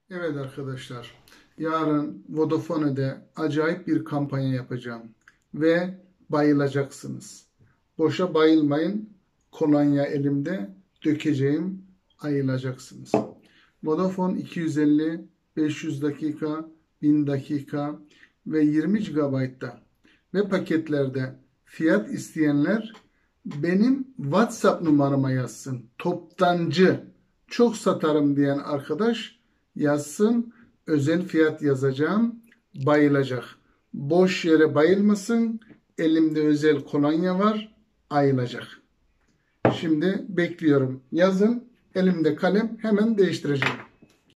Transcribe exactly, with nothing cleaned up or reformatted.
Evet arkadaşlar, yarın Vodafone'de acayip bir kampanya yapacağım ve bayılacaksınız. Boşa bayılmayın, kolonya elimde dökeceğim, ayılacaksınız. Vodafone iki yüz elli, beş yüz dakika, bin dakika ve yirmi gigabayt'ta ve paketlerde fiyat isteyenler benim WhatsApp numarama yazsın. Toptancı çok satarım diyen arkadaş yazsın. Özel fiyat yazacağım. Bayılacak. Boş yere bayılmasın. Elimde özel kolonya var. Ayılacak. Şimdi bekliyorum. Yazın. Elimde kalem, hemen değiştireceğim.